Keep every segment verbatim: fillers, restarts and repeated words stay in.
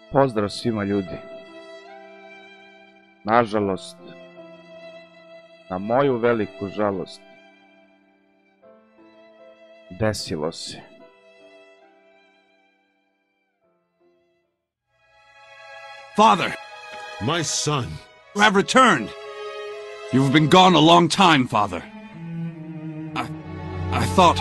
Pozdrav svima ljudi. Nažalost, na moju veliku žalost, desilo se. Father! My son! You have returned! You've been gone a long time, Father. I... I thought...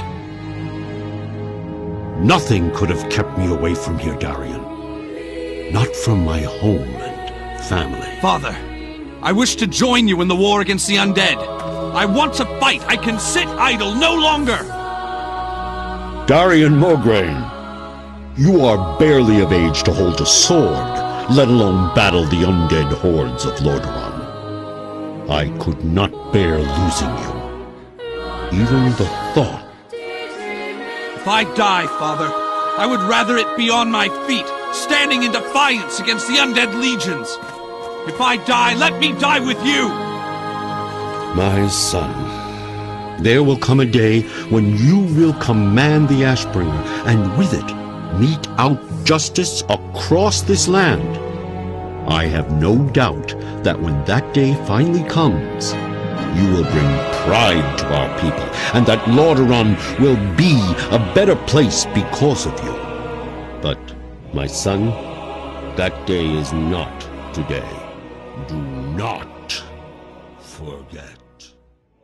Nothing could have kept me away from here, Darian. Not from my home and family. Father, I wish to join you in the war against the undead. I want to fight. I can sit idle no longer. Darian Mograine, you are barely of age to hold a sword, let alone battle the undead hordes of Lordaeron. I could not bear losing you. Even the thought. If I die, Father, I would rather it be on my feet, standing in defiance against the undead legions. If I die, let me die with you! My son, there will come a day when you will command the Ashbringer, and with it, mete out justice across this land. I have no doubt that when that day finally comes, you will bring pride to our people, and that Lordaeron will be a better place because of you. But, my son, that day is not today. Do not forget.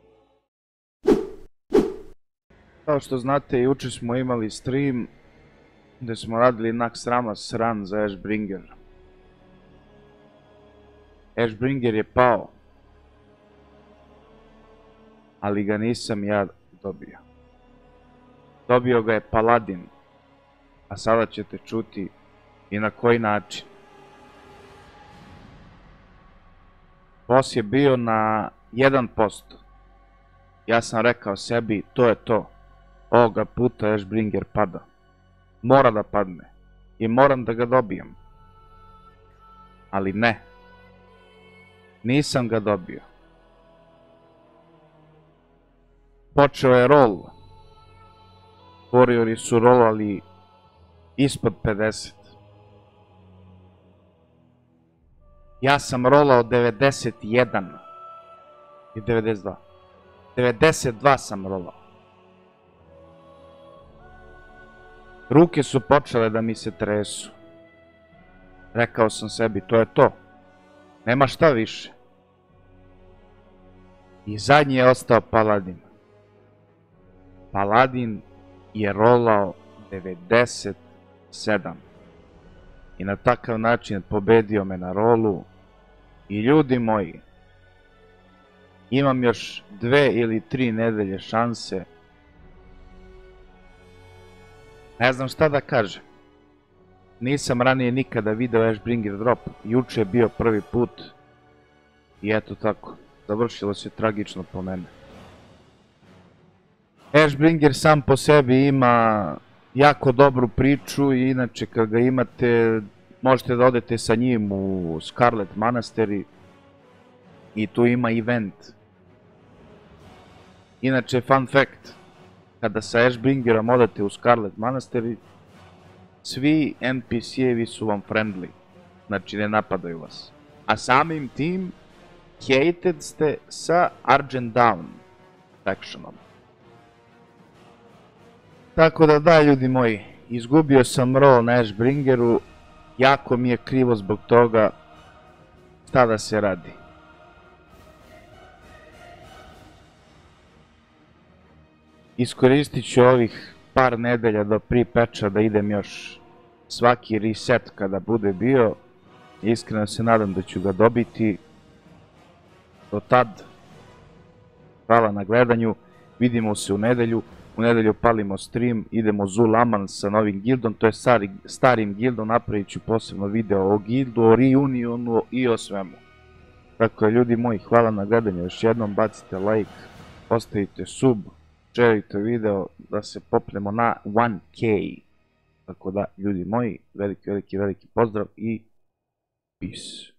Kao što znate, juče smo imali stream gde smo radili Nax Ramas run za Ashbringer. Ashbringer je pao, ali ga nisam ja dobio. Dobio ga je Paladin, a sada ćete čuti i na koji način. Boss je bio na jedan posto. Ja sam rekao sebi, to je to. Ovoga puta Ashbringer pada. Mora da padne. I moram da ga dobijem. Ali ne. Nisam ga dobio. Počeo je roll. Warriori su rolali ispod pedeset. Ja sam rolao devedeset jedan i devedeset dva. devedeset dva sam rolao. Ruke su počele da mi se tresu. Rekao sam sebi, to je to. Nema šta više. I zadnji je ostao Paladin. Paladin je rolao devedeset sedam. I na takav način pobedio me na rolu. I ljudi moji, imam još dve ili tri nedelje šanse. Ne znam šta da kažem. Nisam ranije nikada video Ashbringer drop. Juče je bio prvi put. I eto tako. Završilo se tragično po mene. Ashbringer sam po sebi ima jako dobru priču i inače kad ga imate možete da odete sa njim u Scarlet Monastery i tu ima event. Inače, fun fact, kada sa Ashbringerom odete u Scarlet Monastery, svi N P C-evi su vam friendly, znači ne napadaju vas. A samim tim, hated ste sa Argent Dawn factionom. Tako da da, ljudi moji, izgubio sam roll na Ashbringeru, jako mi je krivo zbog toga, šta da se radi. Iskoristit ću ovih par nedelja do pre-patcha da idem još svaki reset kada bude bio. Iskreno se nadam da ću ga dobiti. Do tad, hvala na gledanju, vidimo se u nedelju. U nedelju palimo stream, idemo Zulaman sa novim gildom, to je stari, starim gildom, napravit ću posebno video o gildu, o reunionu i o svemu. Tako je, ljudi moji, hvala na gledanju, još jednom bacite like, ostavite sub, šerite video da se popnemo na one K. Tako da, ljudi moji, veliki, veliki, veliki pozdrav i peace.